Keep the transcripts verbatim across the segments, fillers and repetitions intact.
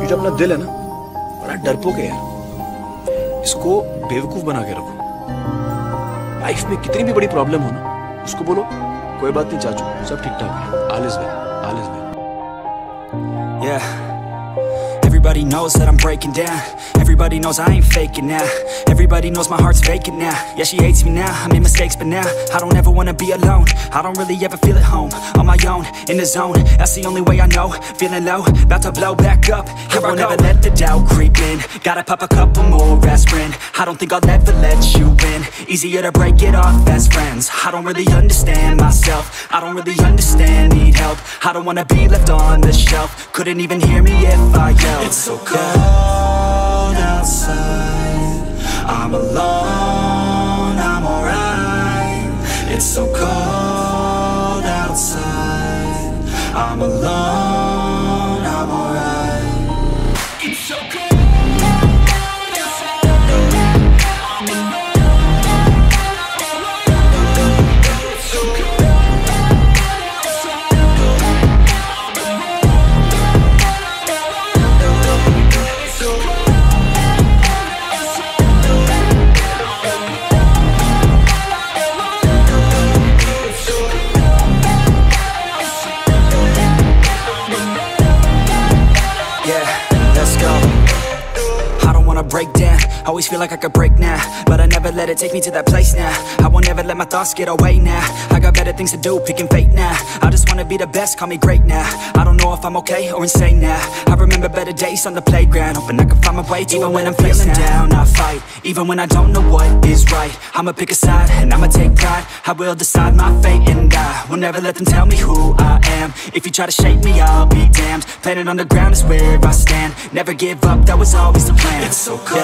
जो अपना दिल है ना, बड़ा डरपोक है यार। इसको बेवकूफ बना के रखो। लाइफ में कितनी भी बड़ी प्रॉब्लम हो ना, उसको बोलो कोई बात नहीं चाचू, सब ठीक ठाक है, all is well, all is well. Yeah. Everybody knows that I'm breaking down. Everybody knows I ain't faking now. Everybody knows my heart's vacant now. Yeah, she hates me now, I made mistakes but now I don't ever wanna be alone. I don't really ever feel at home. On my own, in the zone, that's the only way I know. Feeling low, about to blow back up. Here I won't ever let the doubt creep in. Gotta pop a couple more aspirin. I don't think I'll ever let you in. Easier to break it off as friends. I don't really understand myself. I don't really understand, need help. I don't wanna be left on the shelf. Couldn't even hear me if I yelled. It's so cold outside, I'm alone, I'm alright. It's so cold outside, I'm alone, I'm alright. It's so cold. Break down, always feel like I could break now, but I never let it take me to that place now. I won't ever let my thoughts get away now. I got better things to do, picking fate now. I just wanna be the best, call me great now. I don't know if I'm okay or insane now. I remember better days on the playground, hoping I can find my way to even when I'm feeling down, I fight. Even when I don't know what is right, I'ma pick a side and I'ma take pride. I will decide my fate and I will never let them tell me who I am. If you try to shape me, I'll be damned. Planet on the ground is where I stand. Never give up, that was always the plan. It's so cold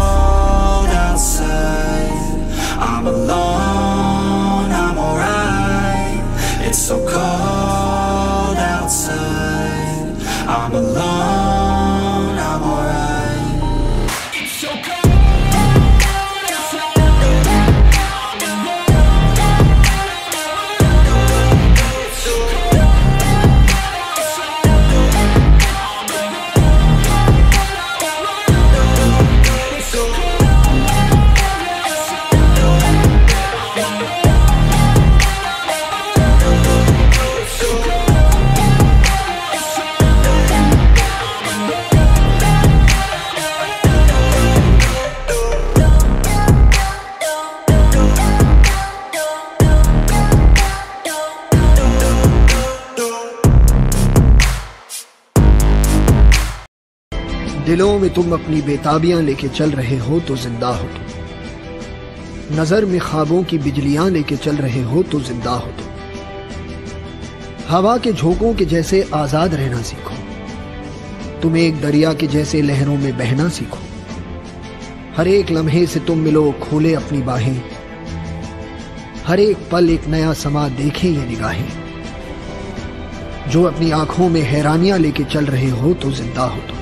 outside, I'm alone, I'm alright. It's so cold outside, I'm alone, I'm alright. It's so cold. दिलों में तुम अपनी बेताबियां लेके चल रहे हो तो जिंदा हो तुम। नजर में ख्वाबों की बिजलियां लेके चल रहे हो तो जिंदा हो तुम। हवा के झोंकों के जैसे आजाद रहना सीखो। तुम एक दरिया के जैसे लहरों में बहना सीखो। हर एक लम्हे से तुम मिलो, खोले अपनी बाहें। हर एक पल एक नया समा देखे ये निगाहें। जो अपनी आंखों में हैरानियां लेके चल रहे हो तो जिंदा हो तुम।